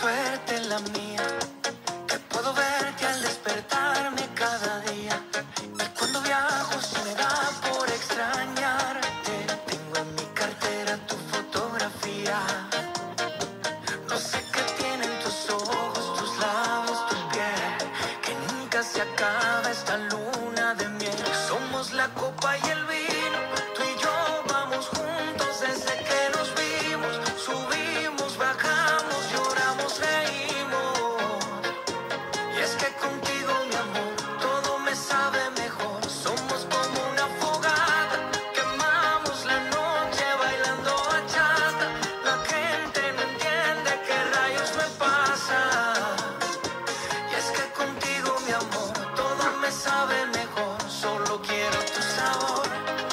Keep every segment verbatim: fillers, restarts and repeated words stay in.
suerte la mía, que puedo verte al despertarme cada día. Y cuando viajo se me da por extrañarte. Tengo en mi cartera tu fotografía. No sé qué tienen tus ojos, tus labios, tu piel, que nunca se acaba esta luna de miel. Somos la copa y el vino, tú y yo vamos juntos desde que nos vimos. Subimos, bajamos, lloramos, reímos. Y es que contigo, mi amor, todo me sabe mejor. Somos como una fogata, quemamos la noche bailando bachata. La gente no entiende qué rayos me pasa. Y es que contigo, mi amor, todo me sabe mejor. Solo quiero tu sabor.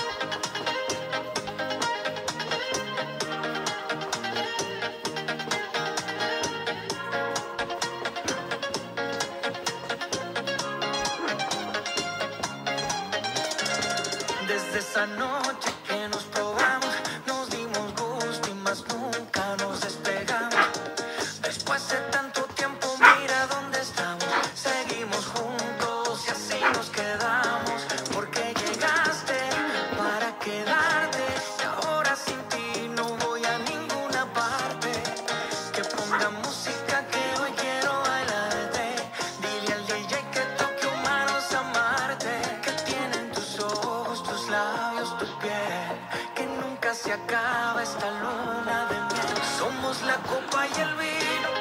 Desde esa noche que nos probamos, nos dimos gusto y más nunca nos despegamos. Después de tanto tiempo, mira dónde estamos. Seguimos juntos y así nos quedamos. Porque llegaste para quedarte y ahora sin ti no voy a ninguna parte. Que ponga música que hoy quiero bailarte. Dile al D J que toque humanos amarte. Que tienen tus ojos, tus labios, tu piel, que nunca se acaba esta luna de miel. Somos la copa y el vino,